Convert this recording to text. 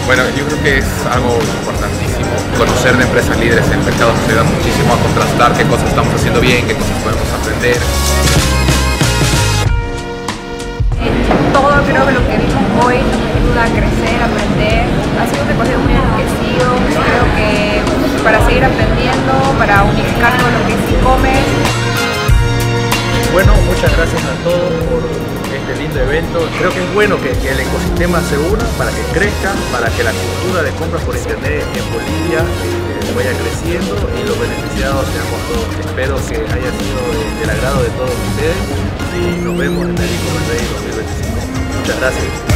Bueno, yo creo que es algo importantísimo. Conocer de empresas líderes en el mercado nos ayuda muchísimo a contrastar qué cosas estamos haciendo bien, qué cosas podemos aprender. Todo creo que lo que vimos hoy nos ayuda a crecer, a aprender. Ha sido un recorrido muy enriquecido. Creo que para seguir aprendiendo, para unificar todo lo que es e-commerce. Bueno, muchas gracias a todos por este lindo evento. Creo que es bueno que el ecosistema se una para que crezca, para que la cultura de compras por internet en Bolivia vaya creciendo y los beneficiados seamos todos. Espero que haya sido del agrado de todos ustedes y nos vemos en el e-commerce Day 2025. Muchas gracias.